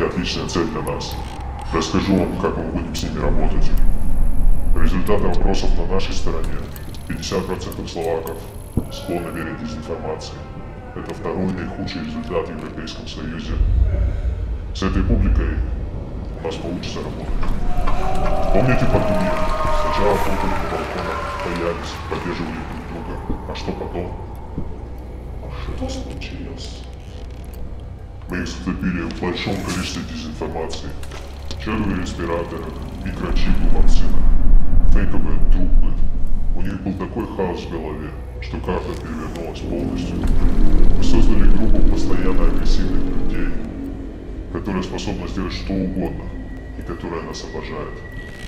отличная цель для нас. Расскажу вам, как мы будем с ними работать. Результаты опросов на нашей стороне. 50% словаков склонны верить дезинформации. Это второй наихудший результат в Европейском Союзе. С этой публикой у нас получится работать. Помните пандемию? Сначала фотали по балконам, боялись, поддерживали друг друга. А что потом? А что случилось? Мы их затопили в большом количестве дезинформации. Черные респираторы, микрочипы, вакцина, фейковые трупы. У них был такой хаос в голове, что карта перевернулась полностью. Мы создали группу постоянно агрессивных людей, которая способна сделать что угодно и которая нас обожает.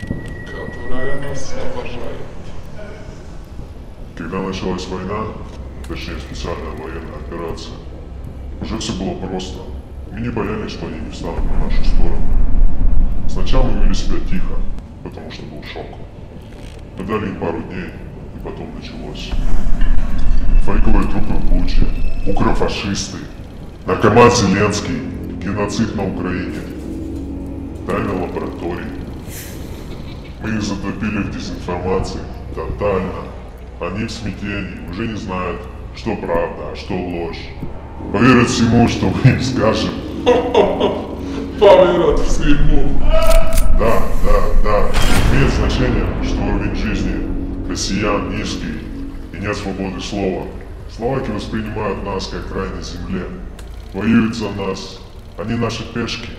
Когда началась война, точнее специальная военная операция, уже все было просто. Мы не боялись, что они не встанут на нашу сторону. Сначала мы вели себя тихо, потому что был шок. Мы дали им пару дней, и потом началось. Фейковые трупы в Буче, укрофашисты, наркоман Зеленский, геноцид на Украине, тайные лаборатории. Мы их затопили в дезинформации тотально. Они в смятении, уже не знают, что правда, а что ложь. Поверят всему, что мы им скажем. Поверят всему. Да. Имеет значение, что уровень жизни россиян низкий и нет свободы слова. Словаки воспринимают нас как рай на земле. Воюют за нас. Они наши пешки.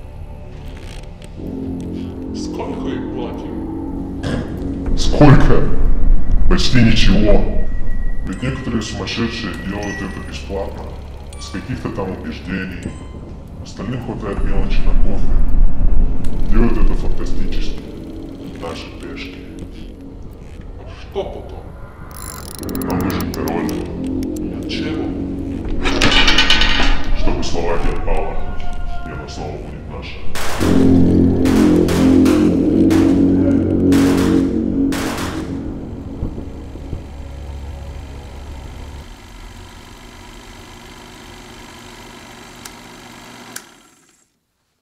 Сколько им платим? Сколько? Почти ничего. Ведь некоторые сумасшедшие делают это бесплатно. С каких-то там убеждений. Остальным хватает мелочи на кофе. Делают это фантастически. Наши пешки. Что потом? Нам нужен король. Чего? Чтобы Словакия пала, и она снова будет наша.